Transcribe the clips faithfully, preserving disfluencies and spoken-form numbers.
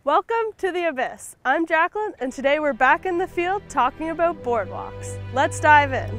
Welcome to the Abyss. I'm Jacqueline, and today we're back in the field talking about boardwalks. Let's dive in.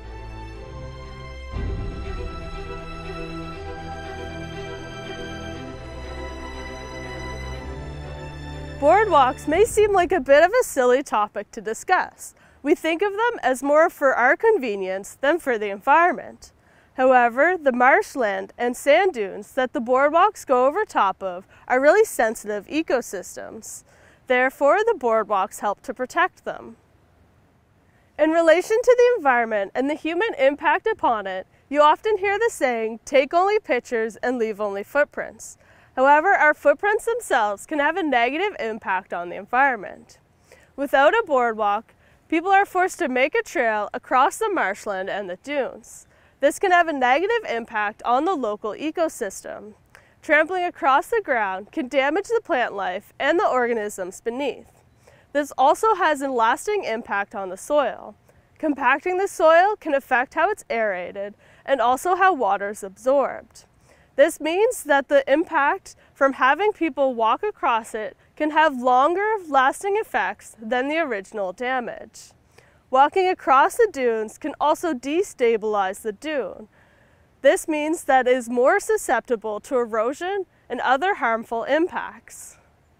Boardwalks may seem like a bit of a silly topic to discuss. We think of them as more for our convenience than for the environment. However, the marshland and sand dunes that the boardwalks go over top of are really sensitive ecosystems. Therefore, the boardwalks help to protect them. In relation to the environment and the human impact upon it, you often hear the saying, "Take only pictures and leave only footprints." However, our footprints themselves can have a negative impact on the environment. Without a boardwalk, people are forced to make a trail across the marshland and the dunes. This can have a negative impact on the local ecosystem. Trampling across the ground can damage the plant life and the organisms beneath. This also has a lasting impact on the soil. Compacting the soil can affect how it's aerated and also how water is absorbed. This means that the impact from having people walk across it can have longer lasting effects than the original damage. Walking across the dunes can also destabilize the dune. This means that it is more susceptible to erosion and other harmful impacts.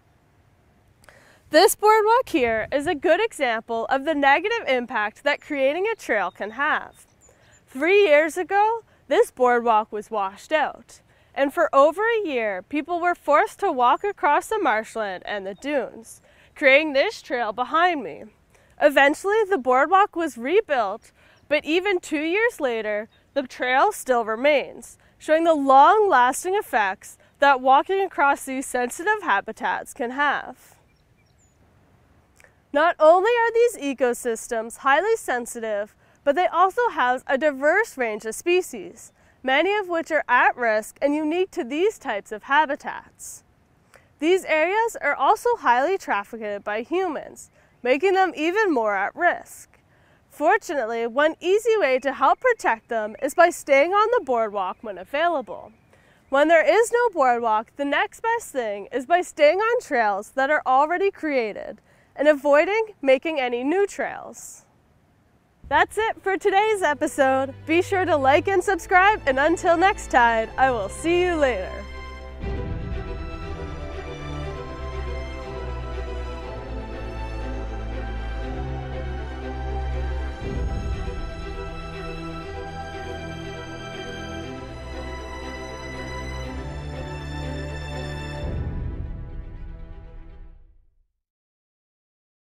This boardwalk here is a good example of the negative impact that creating a trail can have. Three years ago, this boardwalk was washed out, and for over a year, people were forced to walk across the marshland and the dunes, creating this trail behind me. Eventually, the boardwalk was rebuilt, but even two years later, the trail still remains, showing the long-lasting effects that walking across these sensitive habitats can have. Not only are these ecosystems highly sensitive, but they also house a diverse range of species, many of which are at risk and unique to these types of habitats. These areas are also highly trafficked by humans, making them even more at risk. Fortunately, one easy way to help protect them is by staying on the boardwalk when available. When there is no boardwalk, the next best thing is by staying on trails that are already created and avoiding making any new trails. That's it for today's episode. Be sure to like and subscribe, and until next time, I will see you later.